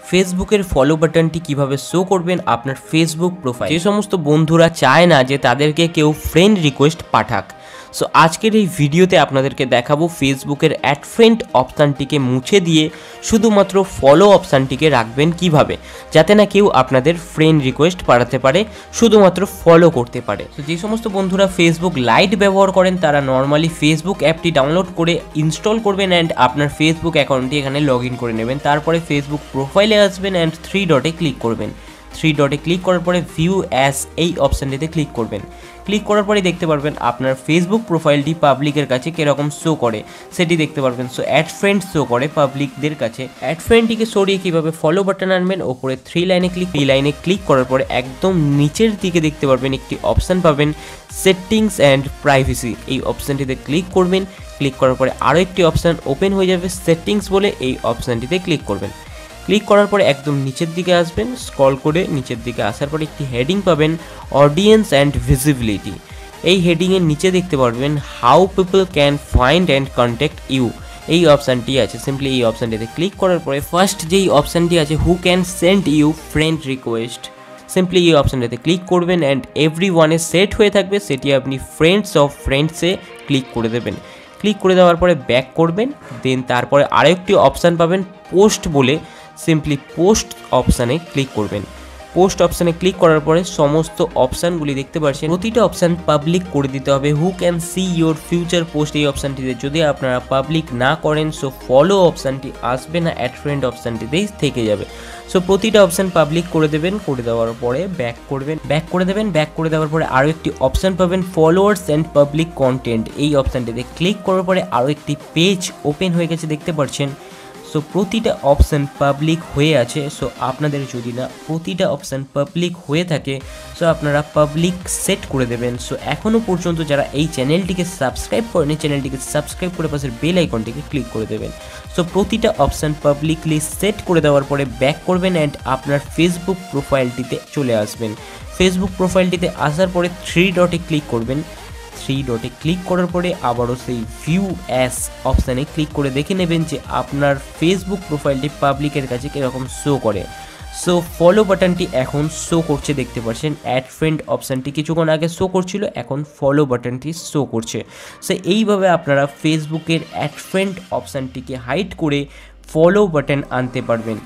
ফেসবুকের ফলো বাটনটি কিভাবে শো করবেন আপনার ফেসবুক প্রোফাইল। যে সমস্ত বন্ধুরা চায় না যে তাদেরকে কেউ ফ্রেন্ড রিকোয়েস্ট পাঠাক, সো আজকের এই ভিডিওতে আপনাদেরকে দেখাবো ফেসবুকের অ্যাড ফ্রেন্ড অপশানটিকে মুছে দিয়ে শুধুমাত্র ফলো অপশানটিকে রাখবেন কিভাবে, যাতে না কেউ আপনাদের ফ্রেন্ড রিকোয়েস্ট পাঠাতে পারে, শুধুমাত্র ফলো করতে পারে। তো যে সমস্ত বন্ধুরা ফেসবুক লাইট ব্যবহার করেন তারা নর্মালি ফেসবুক অ্যাপটি ডাউনলোড করে ইনস্টল করবেন অ্যান্ড আপনার ফেসবুক অ্যাকাউন্টটি এখানে লগ ইন করে নেবেন। তারপরে ফেসবুক প্রোফাইলে আসবেন অ্যান্ড 3 ডটে ক্লিক করবেন। 3 ডটে ক্লিক করার পরে ভিউ অ্যাজ এই অপশানটিতে ক্লিক করবেন। ক্লিক করার পরে দেখতে পারবেন আপনার ফেসবুক প্রোফাইলটি পাবলিকের কাছে কীরকম শো করে সেটি দেখতে পারবেন। সো অ্যাড ফ্রেন্ড শো করে পাবলিকদের কাছে। অ্যাড ফ্রেন্ডটিকে সরিয়ে কীভাবে ফলো বাটন আনবেন, ওপরে 3 লাইনে ক্লিক করার পরে একদম নিচের দিকে দেখতে পারবেন একটি অপশান পাবেন সেটিংস অ্যান্ড প্রাইভেসি। এই অপশানটিতে ক্লিক করবেন। ক্লিক করার পরে আরও একটি অপশান ওপেন হয়ে যাবে সেটিংস বলে, এই অপশানটিতে ক্লিক করবেন। ক্লিক করার পরে একদম নিচের দিকে আসবেন, স্ক্রল করে নিচের দিকে আসার পরে একটি হেডিং পাবেন অডিয়েন্স অ্যান্ড ভিজিবিলিটি। এই হেডিংয়ের নিচে দেখতে পারবেন how people can find and contact you, এই অপশানটি আছে। সিম্পলি এই অপশানটিতে ক্লিক করার পরে ফার্স্ট যেই অপশানটি আছে who can send you friend request, simply এই অপশানটাতে ক্লিক করবেন অ্যান্ড এভরি ওয়ানে সেট হয়ে থাকবে, সেটি আপনি ফ্রেন্ডস অফ ফ্রেন্ডসে ক্লিক করে দেবেন। ক্লিক করে দেওয়ার পরে ব্যাক করবেন, দেন তারপরে আরেকটি অপশান পাবেন পোস্ট বলে, সিম্পলি পোস্ট অপশানে ক্লিক করবেন। পোস্ট অপশানে ক্লিক করার পরে সমস্ত অপশানগুলি দেখতে পাচ্ছেন, প্রতিটা অপশান পাবলিক করে দিতে হবে। Who can see your future post এই অপশানটিতে যদি আপনারা পাবলিক না করেন সো ফলো অপশানটি আসবে না, অ্যাড ফ্রেন্ড অপশানটিতেই থেকে যাবে। সো প্রতিটা অপশান পাবলিক করে দেবেন। করে দেওয়ার পরে ব্যাক করবেন, ব্যাক করে দেওয়ার পরে আরও একটি অপশান পাবেন ফলোয়ার্স অ্যান্ড পাবলিক কন্টেন্ট। এই অপশানটিতে ক্লিক করার পরে আরও একটি পেজ ওপেন হয়ে গেছে দেখতে পাচ্ছেন। সো প্রতিটা অপশান পাবলিক হয়ে আছে। সো আপনাদের যদি না প্রতিটা অপশান পাবলিক হয়ে থাকে সো আপনারা পাবলিক সেট করে দেবেন। সো এখনও পর্যন্ত যারা এই চ্যানেলটিকে সাবস্ক্রাইব করেনি, চ্যানেলটিকে সাবস্ক্রাইব করে পাশের বেল আইকনটিকে ক্লিক করে দেবেন। সো প্রতিটা অপশান পাবলিকলি সেট করে দেওয়ার পরে ব্যাক করবেন অ্যান্ড আপনার ফেসবুক প্রোফাইলটিতে চলে আসবেন। ফেসবুক প্রোফাইলটিতে আসার পরে 3 ডটে ক্লিক করবেন। 3 ডটে ক্লিক করার পরে আবারও সেই ভিউ অ্যাস অপশানে ক্লিক করে দেখে নেবেন যে আপনার ফেসবুক প্রোফাইলটি পাবলিকের কাছে কীরকম শো করে। সো ফলো বাটনটি এখন শো করছে দেখতে পাচ্ছেন। অ্যাড ফ্রেন্ড অপশানটি কিছুক্ষণ আগে শো করছিল, এখন ফলো বাটনটি শো করছে। সো এইভাবে আপনারা ফেসবুকের অ্যাড ফ্রেন্ড অপশানটিকে হাইড করে ফলো বাটন আনতে পারবেন।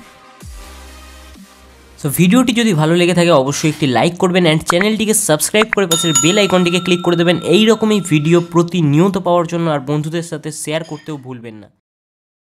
সো ভিডিওটি যদি ভালো লেগে থাকে অবশ্যই একটি লাইক করবেন অ্যান্ড চ্যানেলটিকে সাবস্ক্রাইব করে পাশের বেল আইকনটিকে ক্লিক করে দেবেন এই রকমই ভিডিও প্রতিনিয়ত পাওয়ার জন্য, আর বন্ধুদের সাথে শেয়ার করতেও ভুলবেন না।